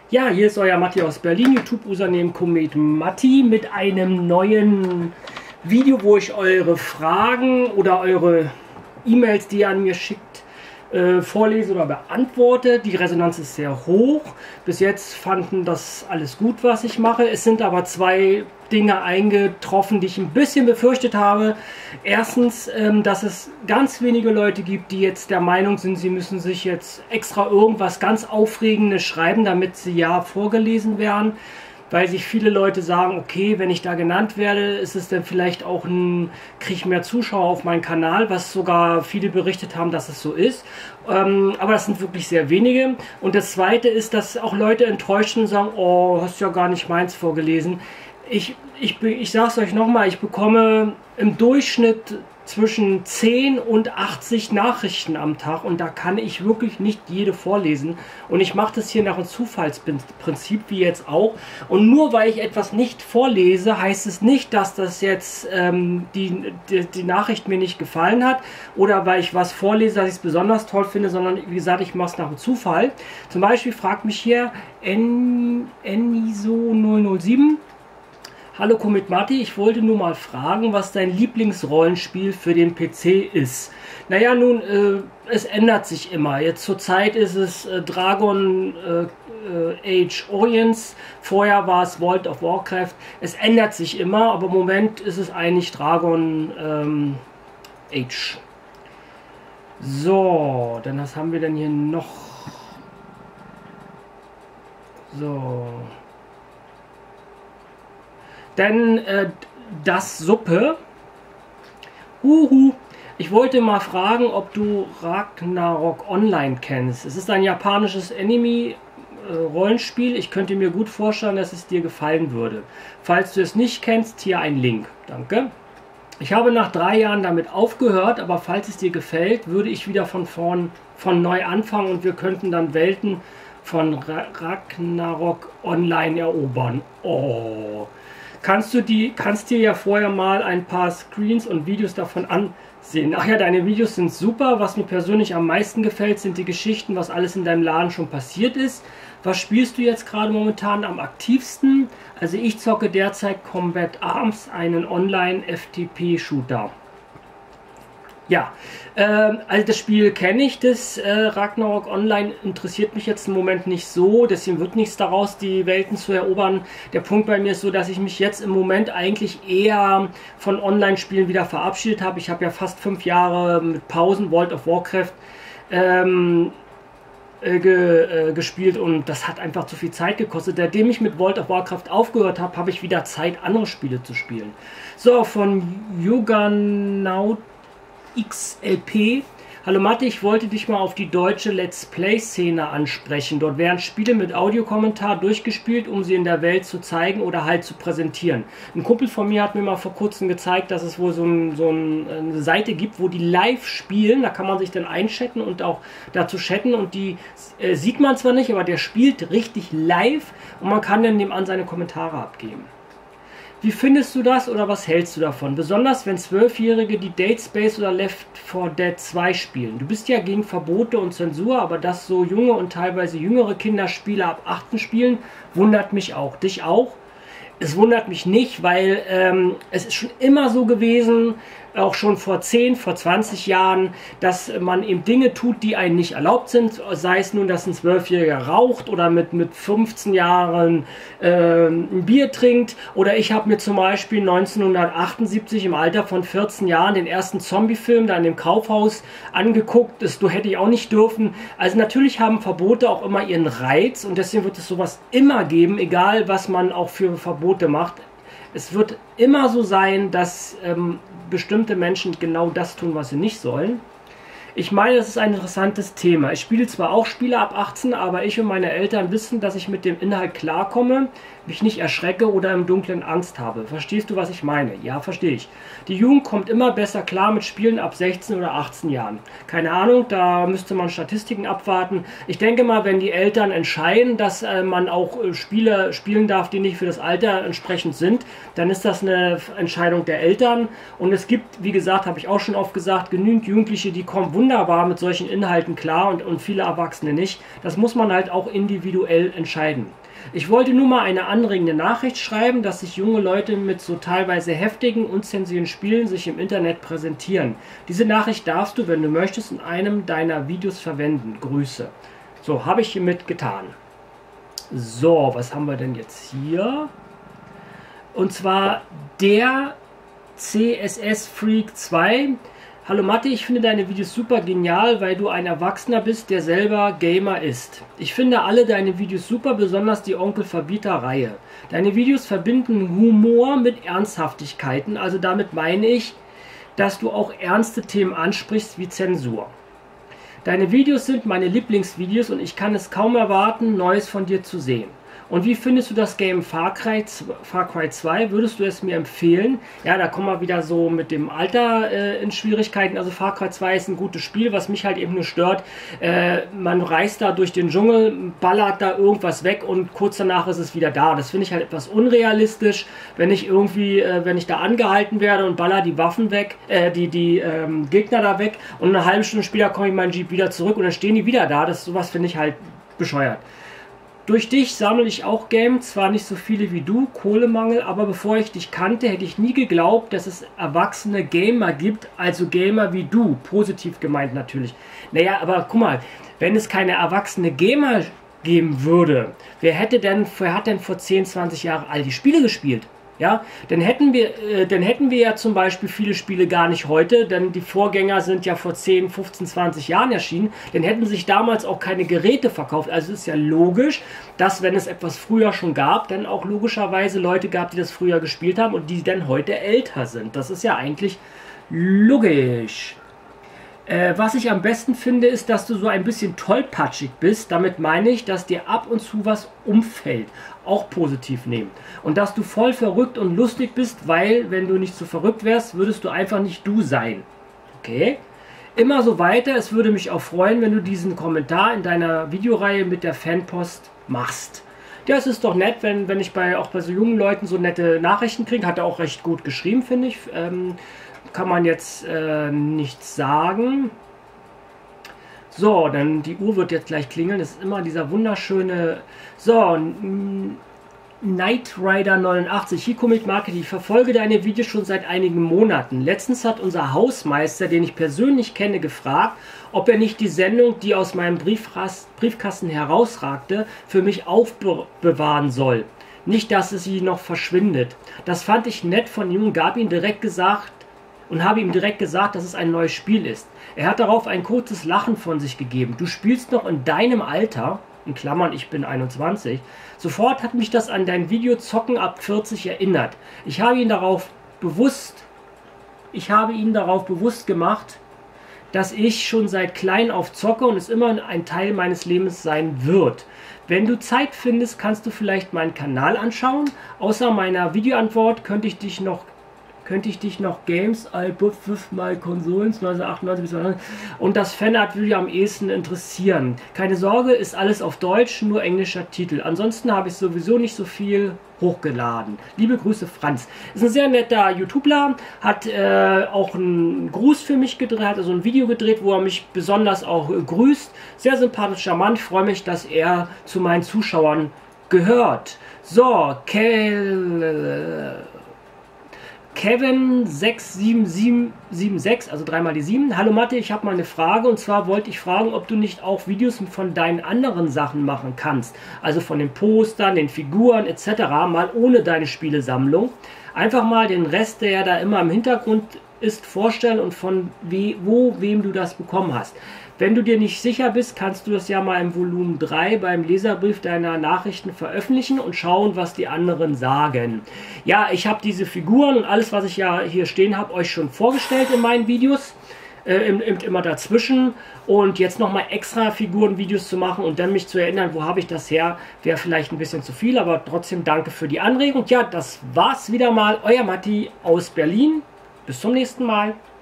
Ja, hier ist euer Matti aus Berlin, YouTube-Username Komet Matti mit einem neuen Video, wo ich eure Fragen oder eure E-Mails, die ihr an mir schickt, vorlese oder beantworte. Die Resonanz ist sehr hoch. Bis jetzt fanden das alles gut, was ich mache. Es sind aber zwei Dinge eingetroffen, die ich ein bisschen befürchtet habe. Erstens, dass es ganz wenige Leute gibt, die jetzt der Meinung sind, sie müssen sich jetzt extra irgendwas ganz Aufregendes schreiben, damit sie ja vorgelesen werden. Weil sich viele Leute sagen, okay, wenn ich da genannt werde, ist es dann vielleicht auch kriege ich mehr Zuschauer auf meinen Kanal, was sogar viele berichtet haben, dass es so ist. Aber das sind wirklich sehr wenige. Und das Zweite ist, dass auch Leute enttäuscht sind und sagen, oh, hast ja gar nicht meins vorgelesen. Ich sage es euch nochmal, ich bekomme im Durchschnitt zwischen 10 und 80 Nachrichten am Tag und da kann ich wirklich nicht jede vorlesen. Und ich mache das hier nach einem Zufallsprinzip, wie jetzt auch. Und nur weil ich etwas nicht vorlese, heißt es nicht, dass das jetzt die Nachricht mir nicht gefallen hat oder weil ich was vorlese, dass ich es besonders toll finde, sondern wie gesagt, ich mache es nach einem Zufall. Zum Beispiel fragt mich hier Eniso007. Hallo Komet Matti, ich wollte nur mal fragen, was dein Lieblingsrollenspiel für den PC ist. Naja, nun, es ändert sich immer. Jetzt zur Zeit ist es Dragon Age Origins, vorher war es World of Warcraft. Es ändert sich immer, aber im Moment ist es eigentlich Dragon Age. So, dann was haben wir denn hier noch? So... Denn das Suppe. Ich wollte mal fragen, ob du Ragnarok Online kennst. Es ist ein japanisches Anime-Rollenspiel. Ich könnte mir gut vorstellen, dass es dir gefallen würde. Falls du es nicht kennst, hier ein Link. Danke. Ich habe nach 3 Jahren damit aufgehört, aber falls es dir gefällt, würde ich wieder von neu anfangen und wir könnten dann Welten von Ragnarok Online erobern. Oh. Kannst dir ja vorher mal ein paar Screens und Videos davon ansehen. Ach ja, deine Videos sind super. Was mir persönlich am meisten gefällt, sind die Geschichten, was alles in deinem Laden schon passiert ist. Was spielst du jetzt gerade momentan am aktivsten? Also ich zocke derzeit Combat Arms, einen Online-FTP-Shooter. Ja, also das Spiel kenne ich, das Ragnarok Online interessiert mich jetzt im Moment nicht so, deswegen wird nichts daraus, die Welten zu erobern. Der Punkt bei mir ist so, dass ich mich jetzt im Moment eigentlich eher von Online-Spielen wieder verabschiedet habe. Ich habe ja fast 5 Jahre mit Pausen World of Warcraft gespielt und das hat einfach zu viel Zeit gekostet. Seitdem ich mit World of Warcraft aufgehört habe, habe ich wieder Zeit, andere Spiele zu spielen. So, von Juggernaut XLP. Hallo Matti, ich wollte dich mal auf die deutsche Let's Play-Szene ansprechen. Dort werden Spiele mit Audiokommentar durchgespielt, um sie in der Welt zu zeigen oder halt zu präsentieren. Ein Kumpel von mir hat mir mal vor kurzem gezeigt, dass es wohl eine Seite gibt, wo die live spielen. Da kann man sich dann einchatten und auch dazu chatten und die sieht man zwar nicht, aber der spielt richtig live und man kann dann nebenan seine Kommentare abgeben. Wie findest du das oder was hältst du davon? Besonders wenn 12-Jährige die Dead Space oder Left 4 Dead 2 spielen. Du bist ja gegen Verbote und Zensur, aber dass so junge und teilweise jüngere Kinder Spiele ab 18 spielen, wundert mich auch. Dich auch? Es wundert mich nicht, weil es ist schon immer so gewesen, auch schon vor 10, vor 20 Jahren, dass man eben Dinge tut, die einem nicht erlaubt sind, sei es nun, dass ein 12-Jähriger raucht oder mit 15 Jahren ein Bier trinkt, oder ich habe mir zum Beispiel 1978 im Alter von 14 Jahren den ersten Zombie-Film da in dem Kaufhaus angeguckt, das hätte ich auch nicht dürfen. Also natürlich haben Verbote auch immer ihren Reiz und deswegen wird es sowas immer geben, egal was man auch für Verbote macht. Es wird immer so sein, dass bestimmte Menschen genau das tun, was sie nicht sollen. Ich meine, das ist ein interessantes Thema. Ich spiele zwar auch Spiele ab 18, aber ich und meine Eltern wissen, dass ich mit dem Inhalt klarkomme, mich nicht erschrecke oder im Dunklen Angst habe. Verstehst du, was ich meine? Ja, verstehe ich. Die Jugend kommt immer besser klar mit Spielen ab 16 oder 18 Jahren. Keine Ahnung, da müsste man Statistiken abwarten. Ich denke mal, wenn die Eltern entscheiden, dass man auch Spiele spielen darf, die nicht für das Alter entsprechend sind, dann ist das eine Entscheidung der Eltern. Und es gibt, wie gesagt, habe ich auch schon oft gesagt, genügend Jugendliche, die kommen wunderbar wunderbar mit solchen Inhalten klar und viele Erwachsene nicht. Das muss man halt auch individuell entscheiden. Ich wollte nur mal eine anregende Nachricht schreiben, dass sich junge Leute mit so teilweise heftigen, unzensierten Spielen sich im Internet präsentieren. Diese Nachricht darfst du, wenn du möchtest, in einem deiner Videos verwenden. Grüße. So, habe ich hiermit getan. So, was haben wir denn jetzt hier? Und zwar der CSS Freak 2. Hallo Matti, ich finde deine Videos super genial, weil du ein Erwachsener bist, der selber Gamer ist. Ich finde alle deine Videos super, besonders die Onkel Verbieter Reihe. Deine Videos verbinden Humor mit Ernsthaftigkeiten, also damit meine ich, dass du auch ernste Themen ansprichst wie Zensur. Deine Videos sind meine Lieblingsvideos und ich kann es kaum erwarten, Neues von dir zu sehen. Und wie findest du das Game Far Cry 2? Würdest du es mir empfehlen? Ja, da kommen wir wieder so mit dem Alter in Schwierigkeiten. Also Far Cry 2 ist ein gutes Spiel, was mich halt eben nur stört. Man reist da durch den Dschungel, ballert da irgendwas weg und kurz danach ist es wieder da. Das finde ich halt etwas unrealistisch, wenn ich irgendwie, wenn ich da angehalten werde und baller die Waffen weg, die Gegner da weg und eine halbe Stunde später komme ich in meinen Jeep wieder zurück und dann stehen die wieder da. Sowas finde ich halt bescheuert. Durch dich sammle ich auch Games, zwar nicht so viele wie du, Kohlemangel, aber bevor ich dich kannte, hätte ich nie geglaubt, dass es erwachsene Gamer gibt, also Gamer wie du, positiv gemeint natürlich. Naja, aber guck mal, wenn es keine erwachsene Gamer geben würde, wer hat denn vor 10, 20 Jahren all die Spiele gespielt? Ja, dann hätten wir ja zum Beispiel viele Spiele gar nicht heute, denn die Vorgänger sind ja vor 10, 15, 20 Jahren erschienen, dann hätten sich damals auch keine Geräte verkauft. Also es ist ja logisch, dass wenn es etwas früher schon gab, dann auch logischerweise Leute gab, die das früher gespielt haben und die dann heute älter sind. Das ist ja eigentlich logisch. Was ich am besten finde, ist, dass du so ein bisschen tollpatschig bist. Damit meine ich, dass dir ab und zu was umfällt. Auch positiv nehmen. Und dass du voll verrückt und lustig bist, weil, wenn du nicht so verrückt wärst, würdest du einfach nicht du sein. Okay? Immer so weiter. Es würde mich auch freuen, wenn du diesen Kommentar in deiner Videoreihe mit der Fanpost machst. Ja, es ist doch nett, wenn ich auch bei so jungen Leuten so nette Nachrichten kriege. Hat er auch recht gut geschrieben, finde ich. Kann man jetzt nichts sagen. So, dann die Uhr wird jetzt gleich klingeln. Das ist immer dieser wunderschöne... So, Knight Rider 89. Hier Comic Market. Ich verfolge deine Videos schon seit einigen Monaten. Letztens hat unser Hausmeister, den ich persönlich kenne, gefragt, ob er nicht die Sendung, die aus meinem Briefkasten herausragte, für mich aufbewahren soll. Nicht, dass sie noch verschwindet. Das fand ich nett von ihm und habe ihm direkt gesagt, dass es ein neues Spiel ist. Er hat darauf ein kurzes Lachen von sich gegeben. Du spielst noch in deinem Alter, in Klammern, ich bin 21. Sofort hat mich das an dein Video Zocken ab 40 erinnert. Ich habe ihn darauf bewusst gemacht, dass ich schon seit klein auf zocke und es immer ein Teil meines Lebens sein wird. Wenn du Zeit findest, kannst du vielleicht meinen Kanal anschauen. Außer meiner Videoantwort könnte ich dich noch Games, I bought with my Konsolen 1998 bis 2000 und das Fanart würde am ehesten interessieren. Keine Sorge, ist alles auf Deutsch, nur englischer Titel. Ansonsten habe ich sowieso nicht so viel hochgeladen. Liebe Grüße, Franz. Ist ein sehr netter YouTuber, hat auch einen Gruß für mich gedreht, hat also ein Video gedreht, wo er mich besonders auch grüßt. Sehr sympathischer Mann, ich freue mich, dass er zu meinen Zuschauern gehört. So, Kevin 67776, also 3 mal die 7. Hallo Mathe, ich habe mal eine Frage und zwar wollte ich fragen, ob du nicht auch Videos von deinen anderen Sachen machen kannst. Also von den Postern, den Figuren etc. mal ohne deine Spielesammlung. Einfach mal den Rest, der ja da immer im Hintergrund ist, vorstellen und von wem du das bekommen hast. Wenn du dir nicht sicher bist, kannst du das ja mal im Volumen 3 beim Leserbrief deiner Nachrichten veröffentlichen und schauen, was die anderen sagen. Ja, ich habe diese Figuren und alles, was ich ja hier stehen habe, euch schon vorgestellt in meinen Videos. Immer dazwischen. Und jetzt nochmal extra Figurenvideos zu machen und dann mich zu erinnern, wo habe ich das her, wäre vielleicht ein bisschen zu viel, aber trotzdem danke für die Anregung. Ja, das war's wieder mal. Euer Matti aus Berlin. Bis zum nächsten Mal.